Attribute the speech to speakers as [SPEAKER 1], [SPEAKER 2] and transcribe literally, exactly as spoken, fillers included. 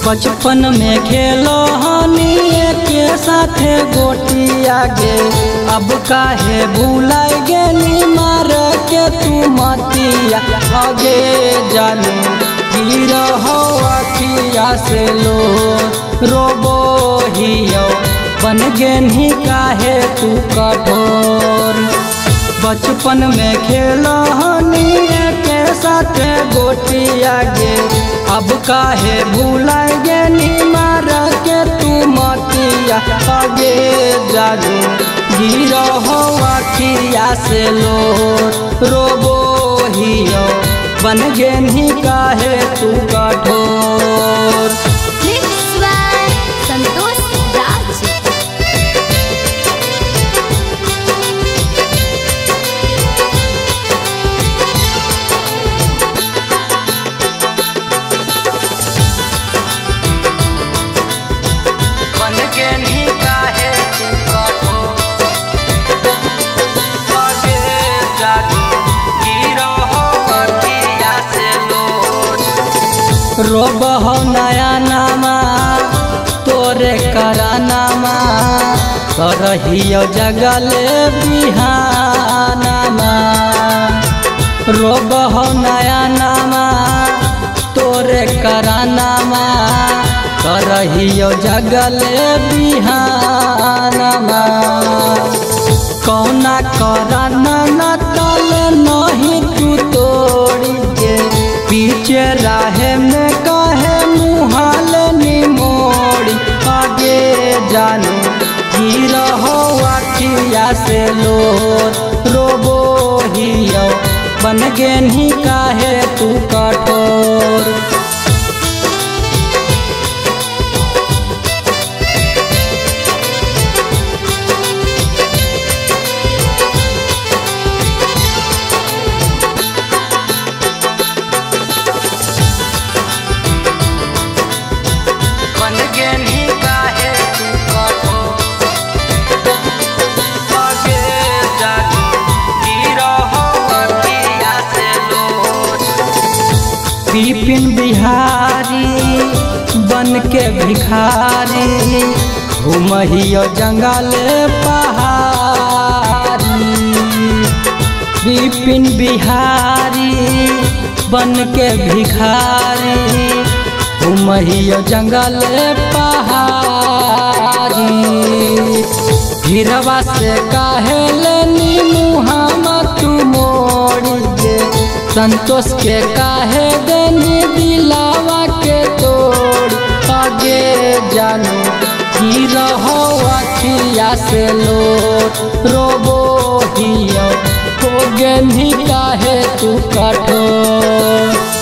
[SPEAKER 1] बचपन में खेलो हनी के साथे गोटिया गे, अब काहे भूलाई गेली मार के तू मतिया। आगे जानू गिर हो अखिया से लो रोबो हियो, बन गेनी काहे तू कठोर। बचपन में खेलो हनी के साथे गोटिया गे, अब काहे भूलाई गेनी मार के तू मतिया। आगे जानू गिर हो अखिया से लो रोबो हियो, बन गेनी काहे तू कठोर।
[SPEAKER 2] संतोष राज
[SPEAKER 1] रोब हो नया नामा तोरे करानामा, करहियो जगले बिहानामा। रोब हो नया नामा तोरे करानामा, करहियो जगले बिहानामा। कौना कराना न तल नहीं तू तोड़ी के, पीछे राहे में कहे मुहाल निमोड़ी। आगे जानू गिर हो अखिया से लो रोबो हियो, बन गेनी काहे तू कठोर। विपिन बिहारी बन के भिखारी, घूमहियो जंगल पहाड़ी। विपिन बिहारी बन के भिखारी, घूमहियो जंगल पहाड़ी। हिरवा से काहे लेनी मुहामा तू मोड़ी गे, संतोष के काहे देनी दिलावा के तोड़। आगे जानू गिर हो अखिया से लो रोबो हियो, हो गेनी काहे तू कठोर।